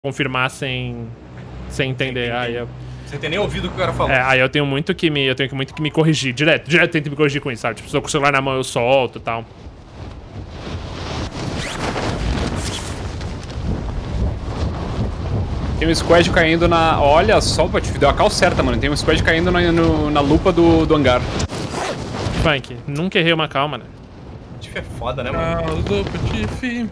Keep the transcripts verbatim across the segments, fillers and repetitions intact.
confirmar sem, sem entender. Aí eu... Sem ter nem ouvido o que o cara falou. É, aí eu tenho muito que me, eu tenho muito que me corrigir. Direto, direto eu tento me corrigir com isso, sabe? Tipo, se eu com o celular na mão eu solto e tal. Tem um squad caindo na... Olha só, te deu a cal certa, mano. Tem um squad caindo na, no, na lupa do, do hangar. Funk, nunca errei uma cal, mano. Tiff é foda, né, mano? Ah, lupa, Tiff.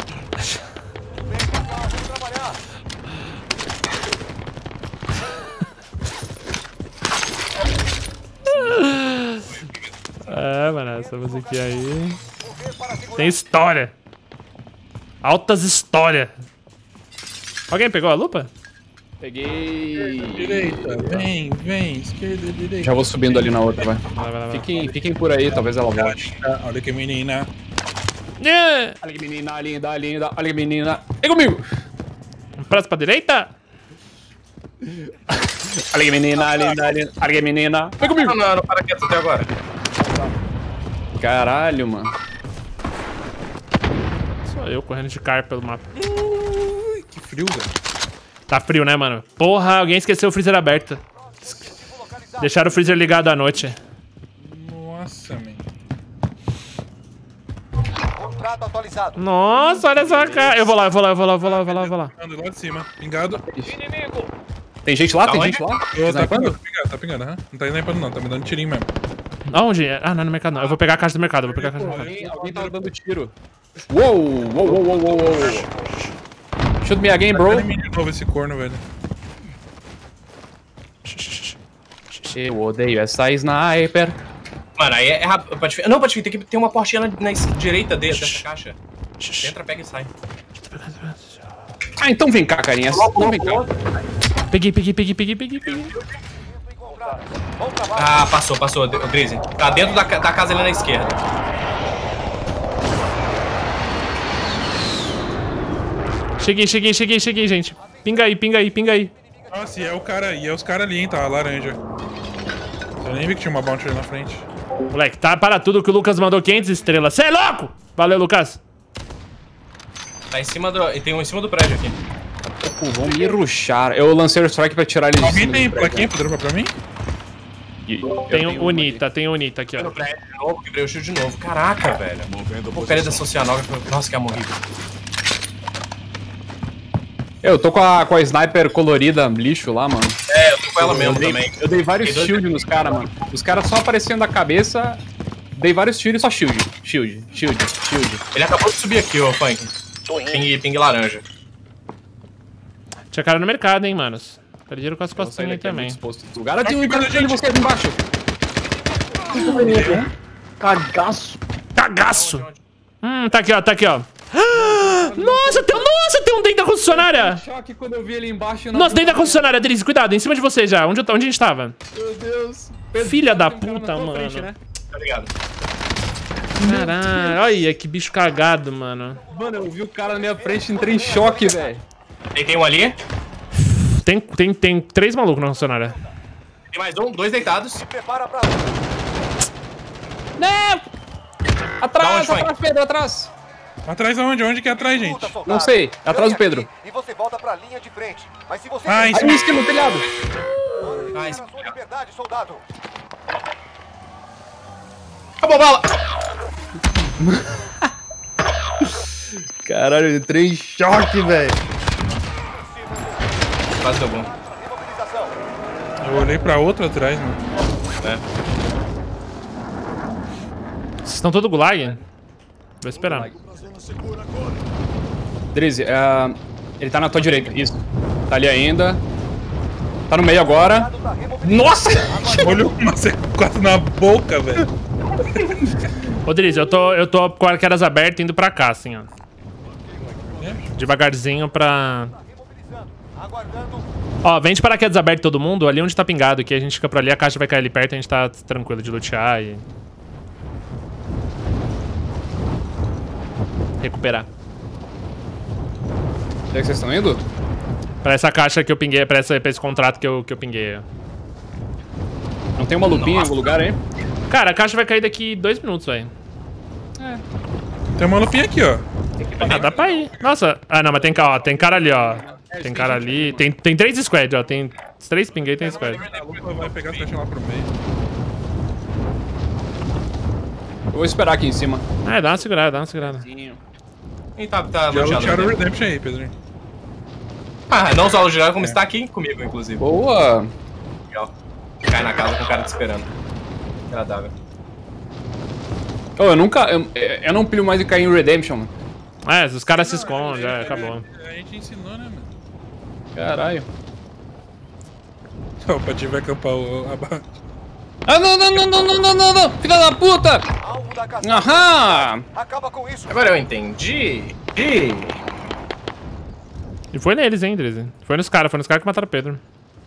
É, mano, essa musiquinha aí... Tem história. Altas histórias. Alguém pegou a lupa? Peguei... Direita, vem, vem, esquerda, direita. Já vou subindo ali na outra, vai. Vai, vai, vai. Fiquem, fiquem por aí, talvez ela volte. Olha que menina. Yeah. Olha que menina, linda, linda. Olha que menina. Vem comigo! Um prazo pra direita? Olha que menina, linda, linda. Olha que menina. Vem comigo! Não, não, não para quieto até agora. Caralho, mano. Sou eu correndo de car pelo mapa. Ui, que frio, velho. Tá frio, né, mano? Porra, alguém esqueceu o freezer aberto. Deixaram o freezer ligado à noite. Nossa, man. Contrato atualizado. Nossa, olha essa cara. Eu vou lá, eu vou lá, eu vou lá, eu vou lá, eu vou lá, eu vou lá. Ando lá de cima. Pingado. Tem gente lá? Tá Tem onde? gente lá? Ô, tá Snipando? pingando, tá pingando, tá pingando, aham. Não tá snipando não, tá me dando tirinho mesmo. Aonde? Ah, não é no mercado não. Eu vou pegar a caixa do mercado, eu vou pegar a caixa do mercado. Alguém, alguém tava dando tiro. Uou, uou, uou, uou, uou, uou. Shoot me again, bro. Tá de novo esse corno, velho. Eu odeio essa sniper. Mano, aí é rápido. Patife... Não, Patife, tem que ter uma portinha na, na direita de, dessa caixa. Entra, pega e sai. Ah, então vem cá, carinha. Não vem cá. Peguei, peguei, peguei, peguei, peguei, peguei. Ah, passou, passou, o Grise. Tá dentro da, da casa ali na esquerda. Cheguei, cheguei, cheguei, cheguei, gente. Pinga aí, pinga aí, pinga aí. Nossa, e é o cara, e é os caras ali, hein, tá? Laranja. Eu nem vi que tinha uma bounty ali na frente. Moleque, tá para tudo que o Lucas mandou quinhentas estrelas. Cê é louco? Valeu, Lucas. Tá em cima do... E tem um em cima do prédio aqui. Pô, vão me rushar. Eu lancei o strike pra tirar eles de Alguém cima tem do prédio. plaquinha pra dropar pra mim? Tem o Unita, tem o Unita aqui, No ó. prédio de novo, quebrei o shield de novo. Caraca, velho. Porcaria da social nova. Nossa, que é horrível. Eu tô com a, com a sniper colorida lixo lá, mano. É, eu tô com ela mesmo eu dei, também. Eu dei vários Tem dois- shield nos caras, mano. Os caras só aparecendo da cabeça. Dei vários tiros e só shield. Shield, shield, shield. Ele acabou de subir aqui, ô Funk. Ping, ping laranja. Tinha cara no mercado, hein, manos. Perderam com as Eu vou sair costinhas aí daqui, é muito também. exposto. O cara tem um encontro de vocês embaixo. Cagaço. Cagaço! Hum, tá aqui, ó, tá aqui, ó. Ah, nossa, tem, nossa, tem um dentro da concessionária! Choque quando eu vi ele embaixo. Nossa, dentro da concessionária, Drizzy, cuidado, em cima de você já. Onde, eu, onde a gente tava? Meu Deus. Filha da Tem um cara na puta, tua mano. frente, né? Obrigado. Caralho, olha que bicho cagado, mano. Mano, eu vi o cara na minha frente e entrei em choque, velho. Tem, tem um ali. Tem, tem, tem três malucos na concessionária. Tem mais um, dois deitados. Se prepara pra... Não! Da Atrás, onde foi? atrás, Pedro, atrás. Atrás aonde? Onde que é atrás, gente? Luta, soldado. Não sei, atrás do Ganha Pedro. aqui E você volta pra linha de frente. Mas se você... Ah, em Aí em cima do telhado. Ah, a esse- sua liberdade, soldado. Acabou a bala. Caralho, eu entrei em choque, velho. Quase deu bom. Imobilização. Eu olhei pra outro atrás, mano. É. Vocês estão todo gulag? Vou esperar. Drizzy, uh, ele tá na tua direita, isso. Tá ali ainda. Tá no meio agora. Da remobilização. Nossa! Olhou uma C quatro na boca, velho. Ô, Drizzy, eu tô, eu tô com arqueiras abertas indo pra cá, assim, ó. Devagarzinho pra... Aguardando. Ó, vem de paraquedas aberto todo mundo, ali onde tá pingado, que a gente fica por ali, a caixa vai cair ali perto, a gente tá tranquilo de lutear e... recuperar. Onde é que vocês estão indo? Pra essa caixa que eu pinguei, pra, essa, pra esse contrato que eu, que eu pinguei. Não tem uma lupinha em algum lugar aí? Cara, a caixa vai cair daqui dois minutos, velho. Tem uma lupinha aqui, ó. Ah, dá pra ir. Nossa. Ah, não, mas tem, ó, tem cara ali, ó. Tem cara ali. Tem, tem três squad, ó. Tem três ping aí, tem squad. A lupa vai pegar as caixas lá pro meio. Eu vou esperar aqui em cima. É, dá uma segurada, dá uma segurada. Quem tá, tá Já elogiando lutearam o ele? Redemption aí, Pedrinho. Ah, não só elogiando, como está aqui comigo, inclusive. Boa! Legal. Cai na casa com o cara te esperando. Agradável. Oh, eu nunca. Eu, eu não pilho mais de cair em Redemption, mano. É, os caras se escondem, já acabou. A gente ensinou, né, mano? Caralho. O Pati vai acampar o abaixo. Ah, não, não, não, não, não, não, não, não! Filha da puta! Alvo da caçada. Aham! Acaba com isso. Agora eu entendi. Ih. E foi neles, hein, Drizzy? Foi nos caras, foi nos caras que mataram o Pedro.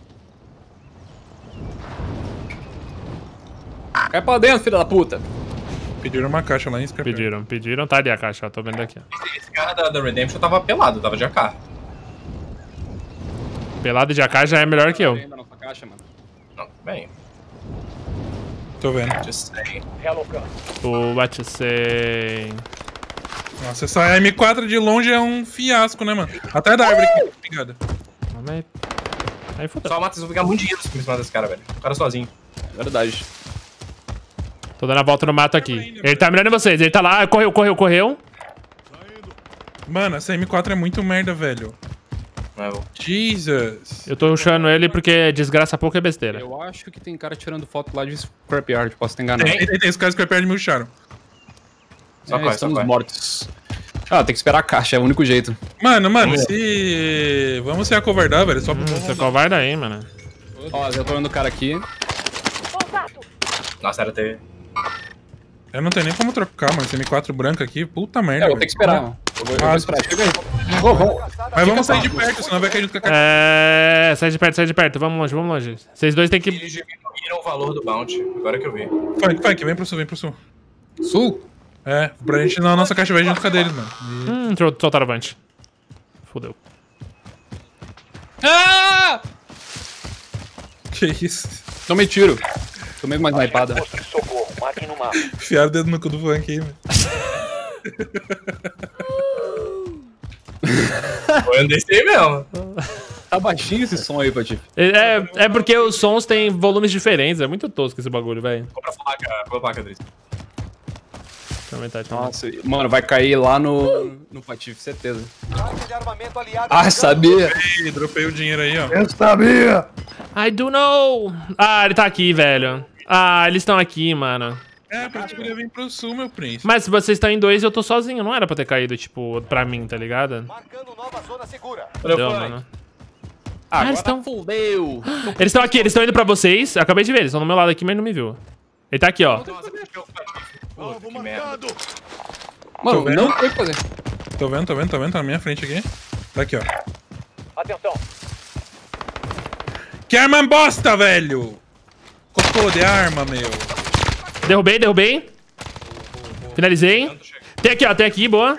Cai pra dentro, filha da puta! Pediram uma caixa lá em Scarpel. Pediram, pediram. Tá ali a caixa, ó. Tô vendo aqui, ó. Esse cara da, da Redemption tava pelado, tava de A K. Pelado de A K já é melhor que eu. Ainda nossa caixa, mano. Não, bem. Tô vendo. Just saying. O what you say? Nossa, essa M quatro de longe é um fiasco, né, mano? Até da árvore aqui, obrigado. Aí, aí fodeu. Só o Matheus vai ficar muito dinheiro em cima desse cara, velho. O cara sozinho. Verdade. Tô dando a volta no mato aqui. Ele tá mirando em vocês, ele tá lá, correu, correu, correu. Mano, essa M quatro é muito merda, velho. Eu... Jesus. Eu tô rushando ele porque desgraça pouco é besteira. Eu acho que tem cara tirando foto lá de Scrapyard, posso ter enganado. Tem. Tem, tem, tem, os caras que eu perto me ruxaram. Só É, corre, só estamos corre. mortos. Ah, tem que esperar a caixa, é o único jeito. Mano, mano, se... Vamos se acovardar, velho, só pro Hum, você covarda aí, mano. Ó, já tô vendo o cara aqui. Nossa, era ter... Eu não tenho nem como trocar, mano, essa M quatro branca aqui, puta É, merda, eu vou velho. ter que esperar. Eu vou, eu vou Ah, esperar. Chega aí. Vou, vou. Mas vamos sair de perto, senão vai cair junto com a caixa. É, sai de perto, sai de perto. Vamos longe, vamos longe. Vocês dois tem que... Eles diminuíram o valor do bounty, agora que eu vi. Funk, Funk, vem pro sul, vem pro sul. Sul? É, pra gente na nossa caixa vai junto com a deles, mano. E- Hum, sol- soltaram avante. Fudeu. Ah! Que isso? Tomei tiro. Tomei uma snipada. Socorro, marque no mapa. Enfiaram o dedo no cu do Funk aí, mano. Eu andei sem mesmo. Tá baixinho esse som aí, Patife. É, é porque os sons têm volumes diferentes. É muito tosco esse bagulho, velho. Compra a placa, compra a placa, Driz. Também tá, também. Nossa, mano, vai cair lá no, no Patife, certeza. Marque de armamento aliado. Ah, sabia? Ih, dropei o dinheiro aí, ó. Eu sabia. I do know. Ah, ele tá aqui, velho. Ah, eles estão aqui, mano. É, pra gente poder vir pro sul, meu príncipe. Mas se vocês estão em dois, eu tô sozinho. Não era pra ter caído, tipo, pra mim, tá ligado? Marcando nova zona segura. Valeu, Deu, Funk. mano. Ah, eles agora tão- fudeu. Eles estão aqui, eles estão indo pra vocês. Eu acabei de ver, eles estão do meu lado aqui, mas não me viu. Ele tá aqui, ó. Nossa, Puta, que merda. Mano, Tô vendo. não tem o que fazer. Tô vendo, tô vendo, tô vendo, tá na minha frente aqui. Tá aqui, ó. Atenção. Que arma bosta, velho! Cocô de arma, meu. Derrubei, derrubei. Finalizei. Tem aqui, ó, tem aqui, boa.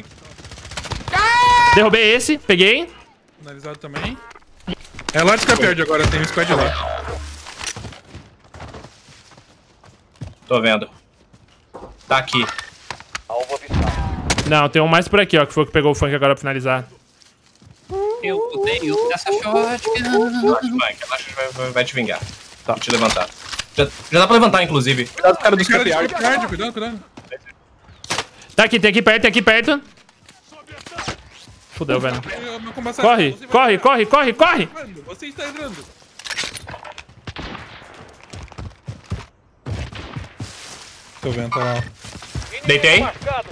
Derrubei esse, peguei. Finalizado também. É lá de Scapyard agora, tem um squad lá. Tô vendo. Tá aqui. Alvo avistado. Não, tem um mais por aqui, ó, que foi o que pegou o Funk agora pra finalizar. Eu odeio essa shotgun. Relaxa, Funk, relaxa, vai, vai, vai te vingar. Tá. Vou te levantar. Já, já dá pra levantar, inclusive. Cuidado com o cara do Tem cara de Scrapyard. Scapyard, cuidado, cuidado. Tá aqui, tem aqui perto, tem aqui perto. Fudeu, velho. Eu- meu combate- Corre, você vai- corre, corre, corre, corre. Entrando, Você está entrando. Tô vendo, tá lá. Deitei. Marcado.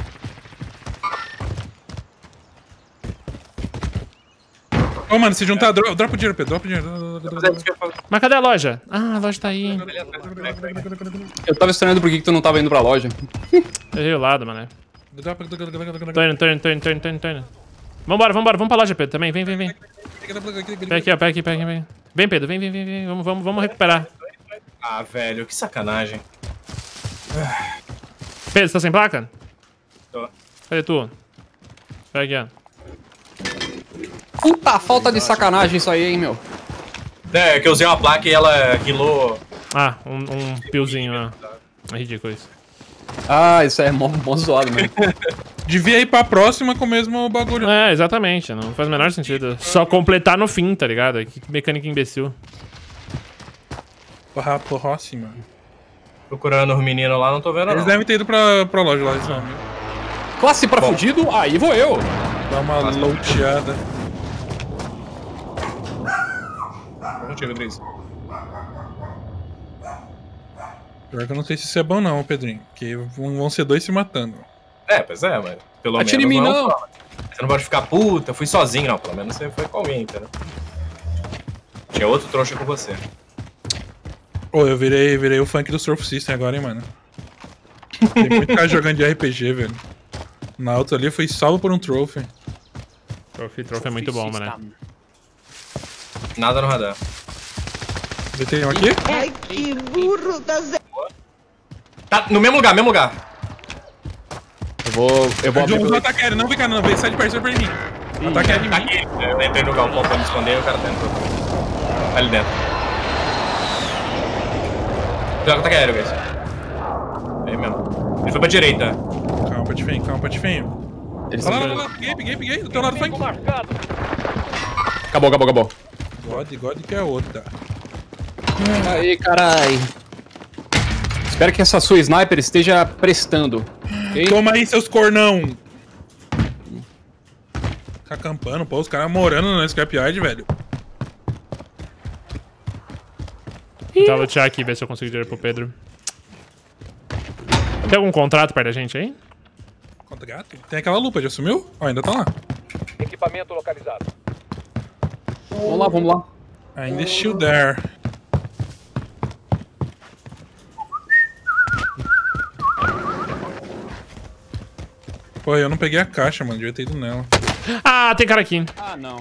Ô, mano, se juntar, dro dropa o dinheiro, Pedro. Dropa o dinheiro. Dro- dro- dro- dro- Mas cadê a loja? Ah, a loja tá aí. Eu tava estranhando por que que tu não tava indo pra loja. Errei o lado, mano. dropa- dro- dro- dro- dro- dro- Tô indo, tô indo, tô indo, tô indo, tô indo, tô indo. Vambora, vambora, vamos pra loja, Pedro, também. Vem, vem, vem. Pega aqui, ó, pega aqui, pega aqui, vem. Vem, Pedro, vem, vem, vem, vem. Vamos, vamos, vamos recuperar. Ah, velho, que sacanagem. Pedro, você tá sem placa? Tô. Cadê tu? Pega aqui, ó. Puta falta de sacanagem isso aí, hein, meu. É, que eu usei uma placa e ela rilou. Ah, um, um piozinho, ó. É ridículo isso. Ah, isso é mó, mó zoado mesmo. Devia ir pra próxima com o mesmo bagulho. É, exatamente. Não faz o menor sentido. Só completar no fim, tá ligado? Que mecânica imbecil. Porra, próxima. Procurando os meninos lá, não tô vendo Eles não. devem ter ido pra, pra loja lá, eles não. Classe pra fudido, aí vou eu. Dá uma loteada. Contigo, Driz. Pior que eu não sei se isso é bom não, Pedrinho. Porque vão ser dois se matando. É, pois é, mas pelo menos Atira em mim, não. não. Você não pode ficar puta, eu fui sozinho, não. Pelo menos você foi com alguém, entendeu? Tinha outro trouxa com você. Ô, eu virei, virei o funk do Surf System agora, hein, mano. Tem muito cara jogando de R P G, velho. Na outra ali eu fui salvo por um trophy. Trophy, trophy é muito bom, mano. Nada no radar. Tem um aqui? Ai, que burro da Zé. Tá, no mesmo lugar, mesmo lugar. Eu vou. Eu vou abrir. Jones, pelo- não ataca ele, não vem cá, não. Vem, sai de perto, sai pra mim. Ataca ele em Tá mim. aqui. Eu entrei no galpão pra me esconder e o cara tá dentro. Tá ali dentro. Joga ataque aéreo, guys. Aí mesmo. Ele foi pra direita. Calma, Patifenho, calma, Patifenho. Eles Olha lá, estão- olha lá, peguei, peguei, peguei. Do teu lado, funk. Acabou, acabou, acabou. God, God que é outra. Aí, carai. Espero que essa sua sniper esteja prestando. Ok? Toma aí, seus cornão. Tá acampando, pô, os caras morando no Scrapyard, velho. Vou lutear aqui, ver se eu consigo dinheiro pro Pedro. Tem algum contrato perto da gente aí? Conta gato. Tem aquela lupa, já sumiu? Ó, ainda tá lá. Equipamento localizado. Vamos lá, vamos lá. Ainda still there. Pô, eu não peguei a caixa, mano. Devia ter ido nela. Ah, tem cara aqui. Ah, não.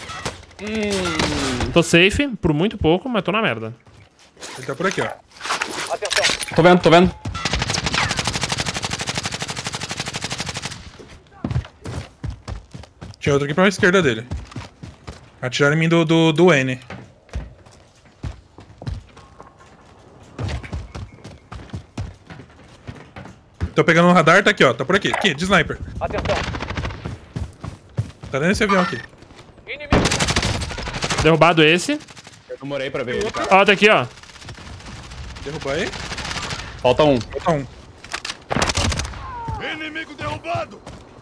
Tô safe, por muito pouco, mas tô na merda. Ele tá por aqui, ó. Atenção. Tô vendo, tô vendo. Tinha outro aqui pra esquerda dele. Atiraram em mim do, do, do N. Tô pegando um radar, tá aqui, ó. Tá por aqui. Aqui, de sniper. Atenção. Tá dentro desse avião aqui. Inimigo. Derrubado esse. Eu demorei pra ver ele, cara. Ó, tá aqui, ó. Derrubou aí. Falta um. Falta um. Inimigo derrubado.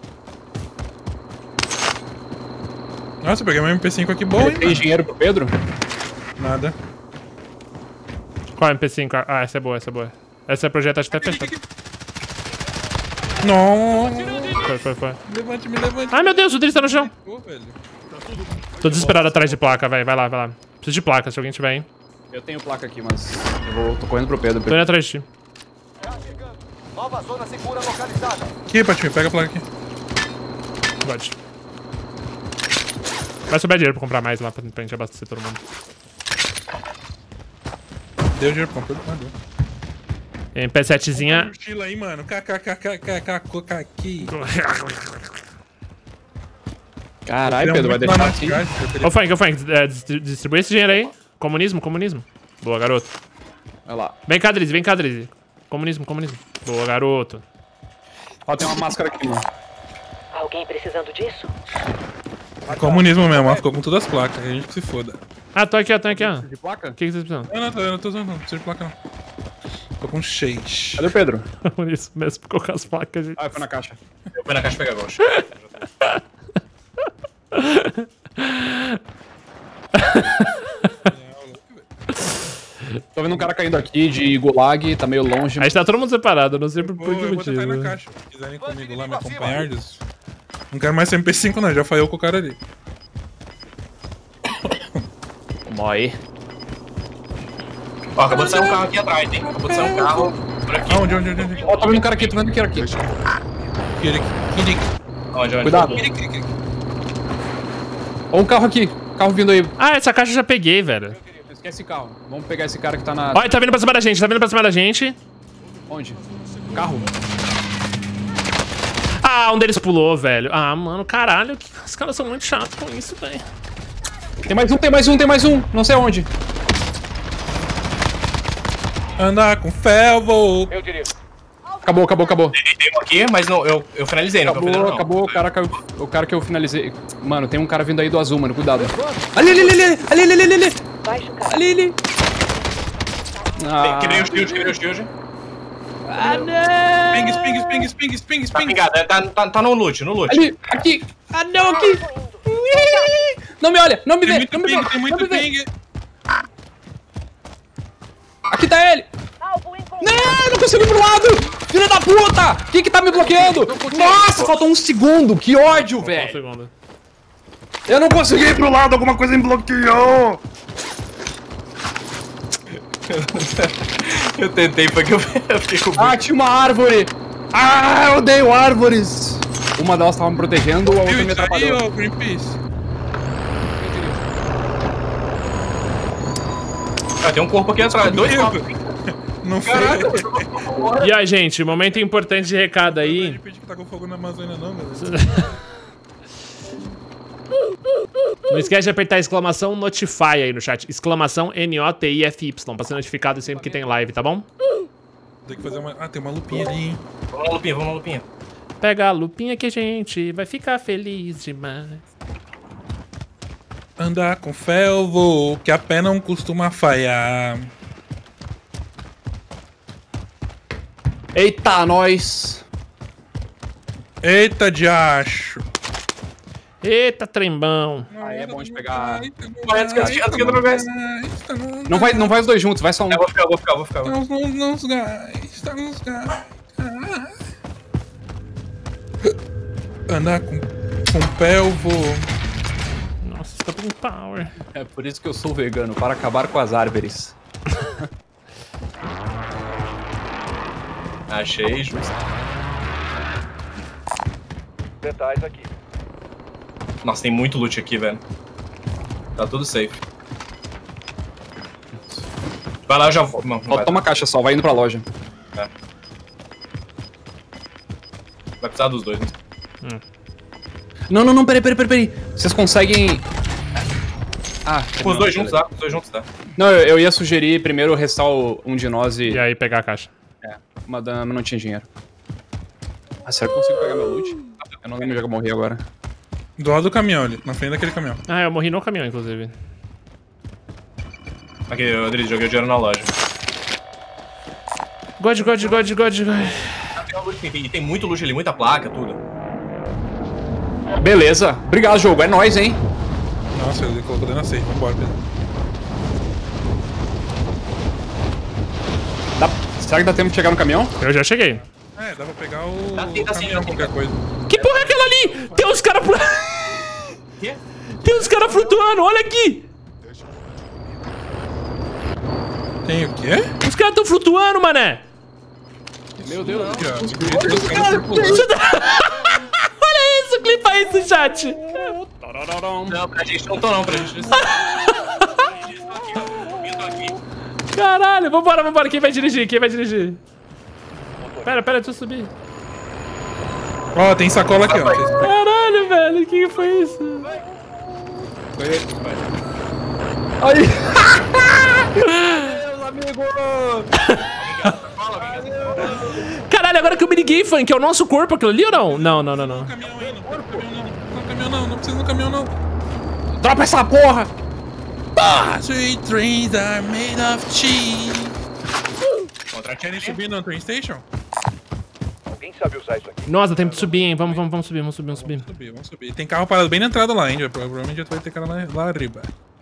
Nossa, eu peguei uma M P cinco aqui boa, hein, Tem mano. dinheiro pro Pedro? Nada. Qual é a M P cinco? Ah, essa é boa, essa é boa. Essa é projeto, acho que tá fechado. Não. Foi, foi, foi. Me levante, me levante. Ai, meu Deus, o Driz tá no chão. Pô, velho. Tô desesperado atrás de placa, velho. Vai lá, vai lá. Preciso de placa, se alguém tiver, hein. Eu tenho placa aqui, mas eu vou, tô correndo pro Pedro. Tô indo atrás de ti. Nova zona segura localizada. Aqui, Patinho, pega a placa aqui. Pode. Vai sobrar dinheiro pra comprar mais lá, pra, pra gente abastecer todo mundo. Deu dinheiro pra comprar. Ah, deu. M P setezinha. Mochila aí, mano. Kkkkkk aqui. Caralho, Pedro, vai deixar assim. Ô, Frank, ô, Frank, é, dis- distribui esse dinheiro aí. Comunismo, comunismo. Boa, garoto. Vai lá. Vem cá, Drizzy, vem cá, Drizzy. Comunismo, comunismo. Boa, garoto. Ó, tem uma máscara aqui, mano. Alguém precisando disso? É comunismo mesmo, ó. Ficou com todas as placas. A gente que se foda. Ah, tô aqui, ó, tô aqui, ó. O De placa? que, que vocês precisam? Não, não, tô, eu não tô usando, não. Não precisa de placa, não. Tô com seis. Cadê o Pedro? Comunismo mesmo, por colocar as placas, gente. Ah, foi na caixa. Eu fui na caixa pegar gosto. Tô vendo um cara caindo aqui de gulag, tá meio longe. A gente tá todo mundo separado, eu não sei por, Pô, por que eu vou tentar ir na motivo. caixa. Se quiserem ir comigo lá me acompanhar, Deus. Não quero mais ser M P cinco, não. Já falhou com o cara ali. Vamos aí. Ó, acabou de sair um carro aqui atrás, hein? Acabou de sair um carro por aqui. Aonde, onde, onde, onde? Ó, tô vendo um cara aqui, tô vendo um cara aqui. Kirik, Kirik. Onde, onde? Cuidado. Kirik, Kirik, Kirik. Ó, um carro aqui. Carro vindo aí. Ah, essa caixa eu já peguei, velho. Esquece esse carro. Vamos pegar esse cara que tá na... Olha, tá vindo pra cima da gente, tá vindo pra cima da gente. Onde? Carro? Ah, um deles pulou, velho. Ah, mano, caralho. que- Os caras são muito chatos com isso, velho. Tem mais um, tem mais um, tem mais um. Não sei onde. Andar com Felvo. Eu dirijo. Acabou, acabou, acabou. Deitei, aqui, mas não, eu, eu finalizei, não Acabou, não. acabou o cara, que eu, o cara que eu finalizei. Mano, tem um cara vindo aí do azul, mano. Cuidado. Ali, ali, ali, ali, ali, ali, ali, ali. Baixo o cara. Ali, ali. Ah, Quebrei o shield, quebrei o shield. ah, não. Ping, ping, ping, ping, ping, Tá ping. pingado, é, tá, tá, tá no loot, no loot. Ali, aqui. Ah, não, aqui. Não me olha, não me Tem vê, muito não me ping, vê, tem não muito me vê. ping. Aqui tá ele. Alvo encontrado. Não, não consigo ir pro lado. Filha da puta. Quem que tá me bloqueando? Nossa, faltou um segundo. Que ódio, Um velho. segundo. Eu não consegui ir pro lado, alguma coisa me bloqueou. Eu tentei, foi que eu eu fiquei com Ah, tinha uma árvore. Ah, eu odeio árvores. Uma delas tava me protegendo, a outra Viu me isso aí, atrapalhou. ô Greenpeace? Ah, tem um corpo aqui atrás, dois Meu. corpos. Não foi. E aí, gente, momento importante de recado Não é aí. de pedir que tá com fogo na Amazônia, não, meu. Não esquece de apertar a exclamação Notify aí no chat. Exclamação N O T I F Y, pra ser notificado sempre que tem live, tá bom? Tem que fazer uma... Ah, tem uma lupinha ali, hein? Vamos na lupinha, vamos na lupinha. Pega a lupinha que a gente vai ficar feliz demais. Andar com fé eu vou, que a pé não costuma falhar. Eita, nós. Eita, diacho. Eita, trembão. Aí é bom de pegar. Vai, antes que- antes que- antes que eu não gás. Não vai, não vai os dois juntos, vai só um. Eu vou ficar, eu vou ficar, eu vou ficar. Tá nos, nos, nos gás, tá nos gás. Andar com, com pé eu vou. Nossa, tá com power. É por isso que eu sou vegano, para acabar com as árvores. Achei justo. Detalhes aqui. Nossa, tem muito loot aqui, velho. Tá tudo safe. Vai lá, eu já vou. Não, não vai. Falta uma caixa só, vai indo pra loja. Vai precisar dos dois, né? Não, não, não, peraí, peraí, peraí, peraí. Vocês conseguem. Ah, Com os dois juntos dá, com os dois juntos dá. Não, eu, eu ia sugerir primeiro restar o- um de nós e. E aí, pegar a caixa. É, uma dama não tinha dinheiro. Ah, será que eu consigo pegar meu loot? Eu não lembro onde é que eu morri agora. Do lado do caminhão ali, na frente daquele caminhão. Ah, eu morri no caminhão, inclusive. Aqui, Adri, joguei o dinheiro na loja. God, God, God, God, God. Tem, um loot, tem, tem muito loot ali, muita placa, tudo. Beleza. Obrigado, jogo. É nóis, hein? Nossa, ele colocou dentro da safe. Vambora, Pedro. Dá... Será que dá tempo de chegar no caminhão? Eu já cheguei. É, dá pra pegar o Dá sim, dá sim, caminhão, dá sim. qualquer coisa. Que porra é aquela ali? Tem uns caras... Quê? Tem uns caras flutuando, olha aqui. Tem o quê? Os caras tão flutuando, mané. Meu Deus. Aqui, ó. Grita dos caras circulando. Olha isso, clipa isso, chat. Não, pra gente não tô não, pra gente não. Caralho, vambora, vambora. Quem vai dirigir? Quem vai dirigir? Pera, pera, deixa eu subir. Ó, tem sacola aqui, ó. Caralho, velho, o que foi isso? Aí. Caralho, agora que eu me liguei, Funk, é o nosso corpo aquilo ali ou não? Não, não, não, não. Caminhão aí, não pode no caminhão não. Não no caminhão não, não precisa no caminhão não. Dropa essa porra! Sweet dreams are made of cheese. Querem subir no train station? Alguém sabe usar isso aqui? Nossa, tem que subir, hein? Vamos, vamos, vamos subir, vamos subir, vamos subir. Vamos subir, vamos subir. Tem carro parado bem na entrada lá, hein? Já- Provavelmente já vai ter cara lá, lá arriba.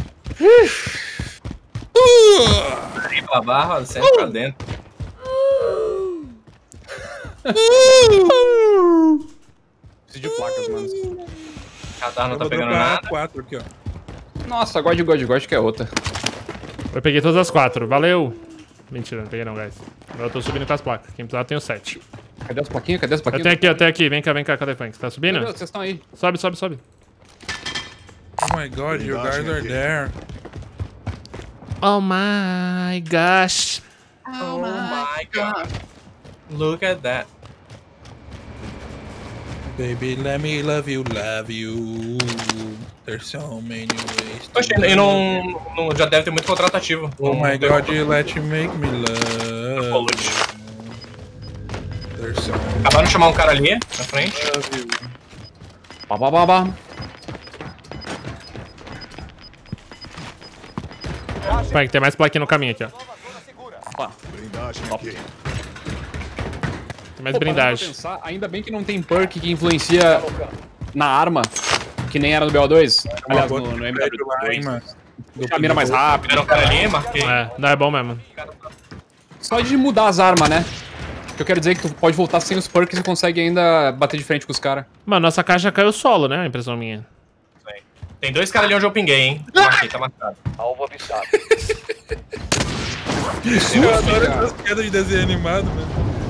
Aí pra barra, sempre pra dentro. Preciso de placas, mano. Radar não Eu tá vou pegando dropar nada. quatro aqui, ó. Nossa, God, God, God, que é outra. Eu peguei todas as quatro, valeu. Mentira, não peguei não, guys. Agora eu tô subindo com as placas. Quem precisar tem o sete. Cadê as plaquinhas? Cadê as Eu plaquinhas? tenho aqui, eu tenho aqui. Vem cá, vem cá, cadê o Funk? Você tá subindo? Meu Deus, vocês estão aí. Sobe, sobe, sobe. Oh my god, your guys are there. Oh my gosh. Oh my god. Look at that. Baby, let me love you, love you. There's so many ways to Oxe, e não, não. Já deve ter muito contrato ativo. Oh Não my tem god, contrato. you let you make me love. Apology. There's so Acabaram de chamar um cara ali, na frente. Pá, pá, pá, pá. Vai, tem mais plaquinha no caminho aqui, ó. Opa. Top. Tem mais Pô, parando pra blindagem. pensar, ainda bem que não tem perk que influencia na arma, que nem era no B O dois. Aliás, no, no M W dois. Deixa a mira mais rápido. Era um cara ali, marquei. É, não é bom mesmo. Só de mudar as armas, né? Que eu quero dizer que tu pode voltar sem os perks e consegue ainda bater de frente com os caras. Mano, nossa caixa caiu solo, né? A impressão minha. Tem dois caras ali onde eu pinguei, hein? Marquei, tá marcado. Alvo avistado. Eu adoro essas quedas de desenho animado, mano.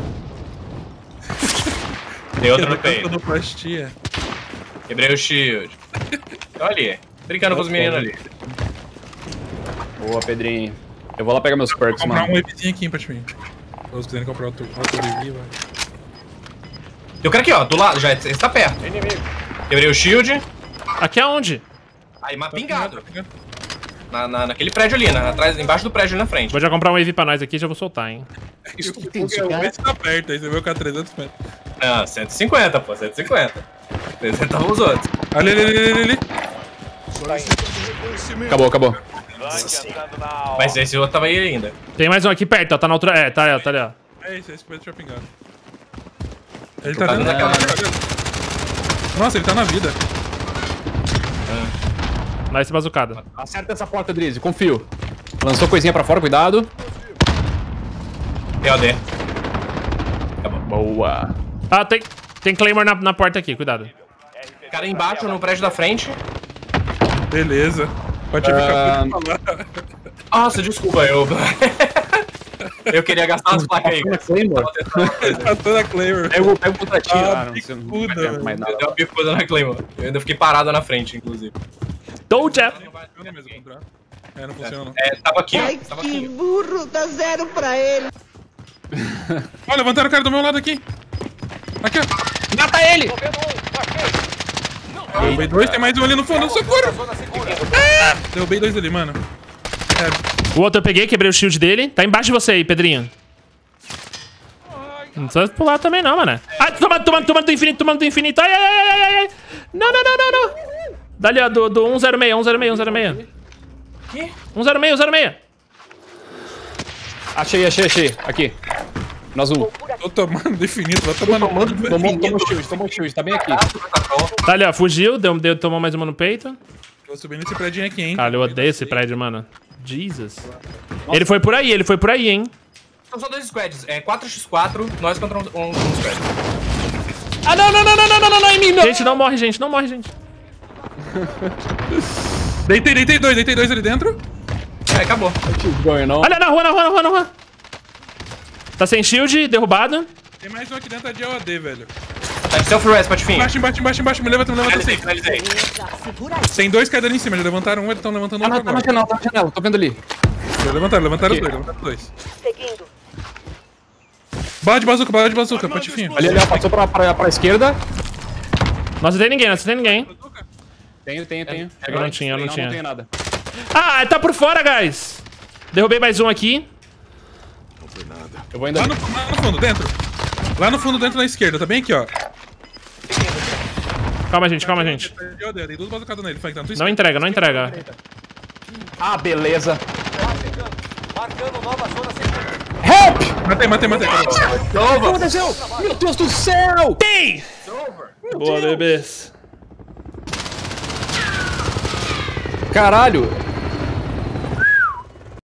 Tem outro no peito. Sonoplastia. Quebrei o shield. Olha ali. Brincando com os meninos ali. Boa, Pedrinho. Eu vou lá pegar meus perks, Vou comprar mano. um wavezinho aqui pra mim. Se vocês quiserem comprar outro, outro wave, vai. Tem o cara aqui, ó. Do lado. Já esse tá perto. Inimigo. Quebrei o shield. Aqui aonde? Aí, mas pingado. Na, na, naquele prédio ali, na, atrás, embaixo do prédio ali na frente. Vou já comprar um wave pra nós aqui e já vou soltar, hein. Isso O Esse tá perto, aí você viu que a trezentos metros. Ah, cento e cinquenta, pô. cento e cinquenta. trezentos os outros. Ali, ali, ali, ali, ali. Acabou, acabou. Vai entrando na aula. Mas esse outro tava aí ainda. Tem mais um aqui perto, ó. Tá na outra... É, tá ali, ó. Tá ali, ó. É esse, esse preto já pingado. Ele Tô tá fazendo dentro aquela- daquela. Nossa, ele tá na vida. Nice bazucada. Acerta essa porta, Drizzy, confio. Lançou coisinha pra fora, cuidado. P O D. Boa. Ah, tem... Tem Claymore na, na porta aqui, cuidado. Cara embaixo no prédio da frente. Beleza. Pode Ah. ficar por falar. Nossa, desculpa, eu. Eu queria gastar umas placas aí. cara. Claymore. Tá toda a Claymore. Pego, pego contra ti. Ah, Ah, não, você não vai picuda, tempo mais nada. Eu dei uma picuda na Claymore. Eu ainda fiquei parado na frente, inclusive. Doja! Funciona mesmo o contrato? É, não funciona não. É, tava aqui, Ai, ó. Tava que aqui. burro, dá zero pra ele. Ó, levantaram o cara do meu lado aqui. Aqui, ó. Mata ele! Derrubei dois, tem mais um ali no fundo. Socorro! Ah! Derrubei dois ali, mano. É, O outro eu peguei, quebrei o shield dele. Tá embaixo de você aí, Pedrinho. Não precisa pular também não, mano. Ai, tomando, tomando, tomando do infinito, tomando do infinito. Ai, ai, ai, ai, ai. Não, não, não, não, não. Dali, ó, do, do cento e seis, cento e seis, cento e seis. Que? cento e seis, cento e seis. Achei, achei, achei. Aqui. Nós um. tô tomando do infinito, vai tomando. Tomou, tomou shield, tomou shield. Tá bem aqui. Tá ali, ó, fugiu, deu, deu, tomou mais uma no peito. Tô subindo esse prédio aqui, hein. Cara, eu odeio esse prédio, mano. Jesus. Ele foi por aí, ele foi por aí, hein. São só dois squads. É quatro contra quatro, nós contra um, um, um squad. Ah, não, não, não, não, não, não, não, não, em mim, não. Gente, não morre, gente, não morre, gente. Deitei, deitei dois, deitei dois ali dentro. É, acabou. Going on. Olha, na rua, na rua, na rua, na rua. Tá sem shield, derrubado. Tem mais um aqui dentro é de O A D, velho. Tá de self-res, Patifinho. Embaixo, embaixo, embaixo, embaixo. Me levanta, me levanta Finalizei, assim. finalizei. Tem dois caídos ali em cima, já levantaram um, eles estão levantando Ah, outro não, tá na agora. janela, tá na janela. Tô vendo ali. Levantaram, levantaram os Aqui. dois, levantaram os dois. Seguindo. Bala de bazuca, bala de bazuca, patifinho. Ali, ali, ó, passou pra, pra, pra esquerda. Não acertei ninguém, não acertei ninguém. Tenho, tenho, tenho. Eu não tinha, eu não Não, tinha. não tenho nada. Ah, tá por fora, guys. Derrubei mais um aqui. Eu vou indo Lá ali. no, lá no fundo, dentro. Lá no fundo, dentro na esquerda, tá bem aqui, ó. Calma, gente, calma, gente. De O A D, tem duas bazucadas nele, Frank, tá na tua Não esquerda. entrega, não entrega. Ah, beleza. Marcando nova zona segura. Help! Matei, matei, matei. O que aconteceu? Meu Deus do céu! Tem! Boa, bebês. Caralho,